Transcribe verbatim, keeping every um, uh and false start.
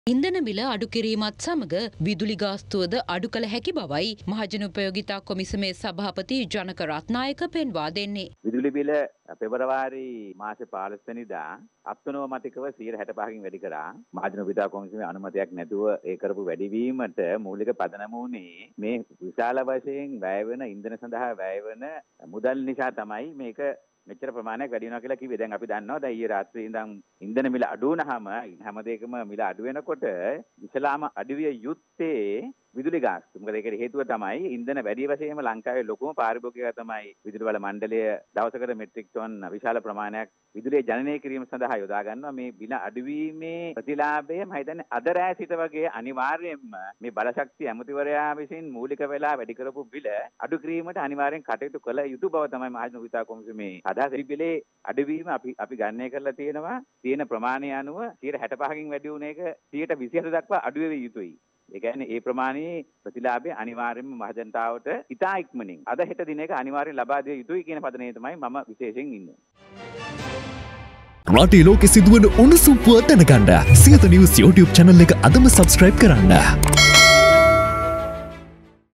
ඉන්ධන මිල අඩු කිරීමත් සමග විදුලි ගාස්තුවද අඩු කළ හැකි බවයි මහජන උපයෝගිතා කොමිසමේ සභාපති ජනක රත්නායක පෙන්වා දෙන්නේ. විදුලි බිල පෙබරවාරි මාසේ පහළොස් වෙනිදා අත්නෝමතිකව සියයට හැට පහකින් වැඩි කරා. මහජන උපයෝගිතා කොමිසමේ අනුමැතියක් නැතුව ඒ කරපු වැඩිවීමට මූලික පදනම වුණේ මේ විශාල වශයෙන් වැය වෙන ඉන්ධන සඳහා වැය වෙන මුදල් නිසා තමයි මේක මෙච්චර ප්‍රමාණයක් වැඩි වෙනවා කියලා කිව්වේ. දැන් අපි දන්නවා දැන් ඊයේ රාත්‍රියේ ඉඳන් ඉන්ධන මිල අඩු වුණාම හැම දෙයකම මිල අඩු වෙනකොට ඉස්ලාම අඩුවිය යුත්තේ විදුලි ගාස්තු. මොකද ඒකට හේතුව තමයි ඉන්ධන වැඩි වශයෙන්ම ලංකාවේ ලොකුම පාරිභෝගිකයා තමයි විදුලි බල මණ්ඩලය දවසකට මෙට්‍රික් ටන් විශාල ප්‍රමාණයක් විදුලිය ජනනය කිරීම සඳහා යොදා ගන්නවා. මේ බිල අඩුවීමේ ප්‍රතිලාභය මම හිතන්නේ අද රෑ සිට වගේ අනිවාර්යයෙන්ම මේ බලශක්ති ඇමතිවරයා විසින් මූලික වෙලා වැඩි කරපු බිල අඩු කිරීමට අනිවාර්යෙන් කටයුතු කළ යුතු බව තමයි මහජන උපයෝගිතා කොමිසමේ අදහස. මේ බිලේ අඩුවීම අපි අපි ගණනය කරලා තියෙනවා. තියෙන ප්‍රමාණය අනුව සියයට හැට පහකින් වැඩි වුණ එක සියයට විසිහත දක්වා අඩු වෙවිය යුතුයි. ඒ කියන්නේ ඒ ප්‍රමාණයේ ප්‍රතිලාභය අනිවාර්යයෙන්ම මහජනතාවට ඉතා ඉක්මනින් අද හෙට දිනයක අනිවාර්යෙන් ලබා දිය යුතුයි කියන පදනමේ තමයි මම විශේෂයෙන් ඉන්නේ. රටේ ලෝකෙ සිදුවන උණුසුම් පුවත් දැනගන්න සියත නිවුස් YouTube channel එක අදම subscribe කරන්න.